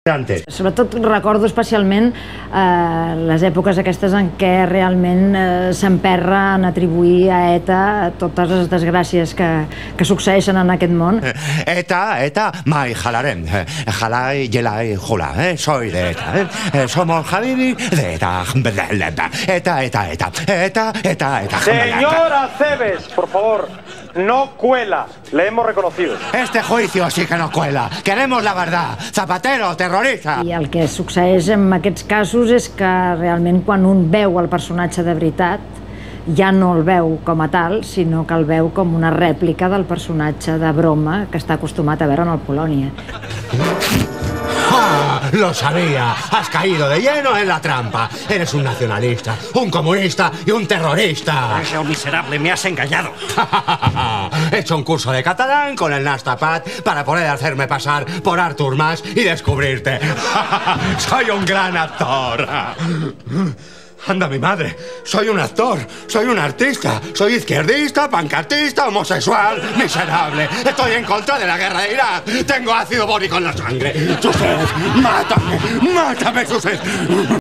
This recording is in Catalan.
Antes. Sobretot recordo especialment les èpoques aquestes en què realment s'emperra en atribuir a ETA totes les desgràcies que succeeixen en aquest món. ETA, mai jalarem. Jalai, yelai, jula. Soy de ETA. Somos Habibi de ETA. ETA. Señora Cebes, por favor, no cuela. Le hemos reconocido. Este juicio sí que no cuela. Queremos la verdad. Zapatero, terrorista. I el que succeeix en aquests casos és que realment quan un veu el personatge de veritat ja no el veu com a tal, sinó que el veu com una rèplica del personatge de broma que està acostumat a veure en el Polònia. ¡Ah! ¡Lo sabía! Has caído de lleno en la trampa. Eres un nacionalista, un comunista y un terrorista. Ángel miserable, me has engañado. He hecho un curso de catalán con el Nastapat para poder hacerme pasar por Artur Mas y descubrirte. Soy un gran actor. Anda mi madre, soy un actor, soy un artista, soy izquierdista, pancartista, homosexual, miserable. Estoy en contra de la guerra de Irak. Tengo ácido bórico en la sangre. Josep, mátame, Josep.